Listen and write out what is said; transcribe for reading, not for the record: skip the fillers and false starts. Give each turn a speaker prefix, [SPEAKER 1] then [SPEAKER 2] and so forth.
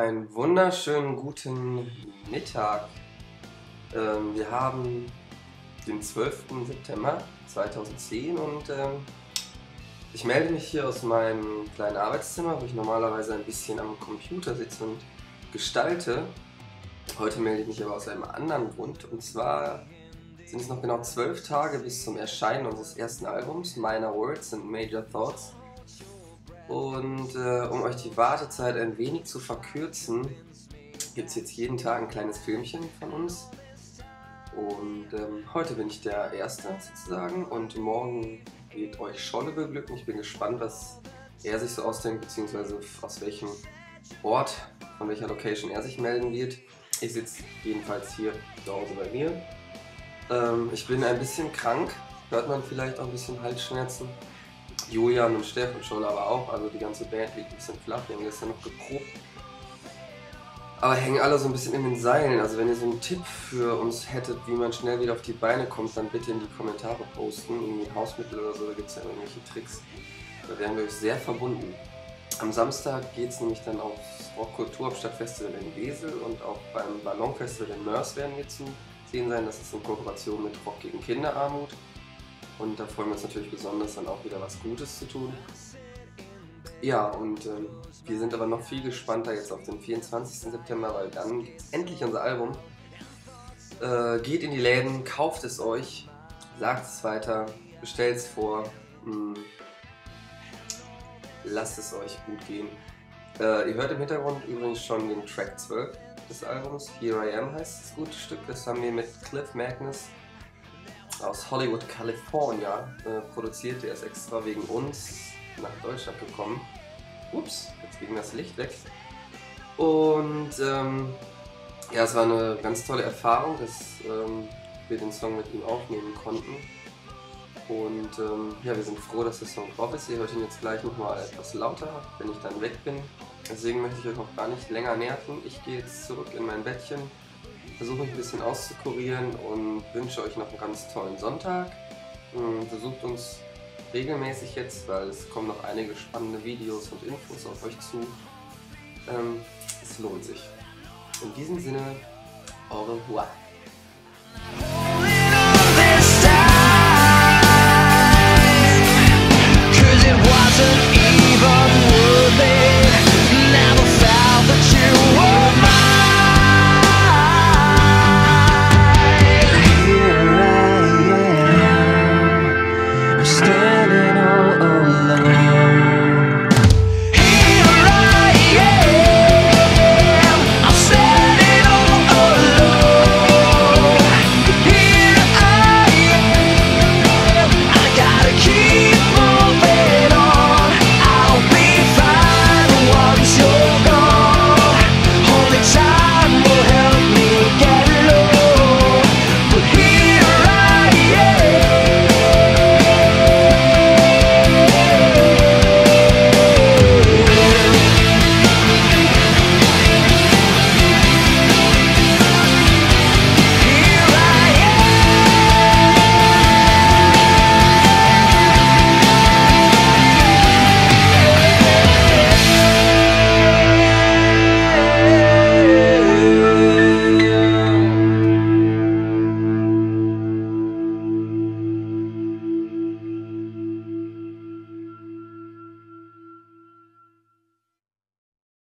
[SPEAKER 1] Einen wunderschönen guten Mittag. Wir haben den 12. September 2010 und ich melde mich hier aus meinem kleinen Arbeitszimmer, wo ich normalerweise ein bisschen am Computer sitze und gestalte. Heute melde ich mich aber aus einem anderen Grund, und zwar sind es noch genau 12 Tage bis zum Erscheinen unseres ersten Albums, Minor Words and Major Thoughts. Und um euch die Wartezeit ein wenig zu verkürzen, gibt es jetzt jeden Tag ein kleines Filmchen von uns. Und heute bin ich der Erste sozusagen und morgen wird euch Scholle beglücken. Ich bin gespannt, was er sich so ausdenkt, beziehungsweise aus welchem Ort, von welcher Location er sich melden wird. Ich sitze jedenfalls hier zu Hause bei mir. Ich bin ein bisschen krank, hört man vielleicht auch ein bisschen Halsschmerzen. Julian und Steff und Scholle aber auch, also die ganze Band liegt ein bisschen flach, wir haben gestern noch geprobt. Aber hängen alle so ein bisschen in den Seilen, also wenn ihr so einen Tipp für uns hättet, wie man schnell wieder auf die Beine kommt, dann bitte in die Kommentare posten, irgendwie Hausmittel oder so, da gibt es ja irgendwelche Tricks. Da wären wir euch sehr verbunden. Am Samstag geht es nämlich dann aufs Rock-Kulturhauptstadt-Festival in Wesel und auch beim Ballon-Festival in Mörs werden wir zu sehen sein. Das ist in Kooperation mit Rock gegen Kinderarmut. Und da freuen wir uns natürlich besonders, dann auch wieder was Gutes zu tun. Ja, und wir sind aber noch viel gespannter jetzt auf den 24. September, weil dann gibt es endlich unser Album. Geht in die Läden, kauft es euch, sagt es weiter, bestellt es vor, lasst es euch gut gehen. Ihr hört im Hintergrund übrigens schon den Track 12 des Albums, Here I Am heißt das gute Stück, das haben wir mit Cliff Magnus aus Hollywood, California produziert. Der ist extra wegen uns nach Deutschland gekommen. Ups, jetzt ging das Licht weg. Und ja, es war eine ganz tolle Erfahrung, dass wir den Song mit ihm aufnehmen konnten. Und ja, wir sind froh, dass der Song drauf ist. Ihr hört ihn jetzt gleich nochmal etwas lauter, wenn ich dann weg bin. Deswegen möchte ich euch noch gar nicht länger nerven. Ich gehe jetzt zurück in mein Bettchen, versuche mich ein bisschen auszukurieren und wünsche euch noch einen ganz tollen Sonntag. Besucht uns regelmäßig jetzt, weil es kommen noch einige spannende Videos und Infos auf euch zu. Es lohnt sich. In diesem Sinne, au revoir.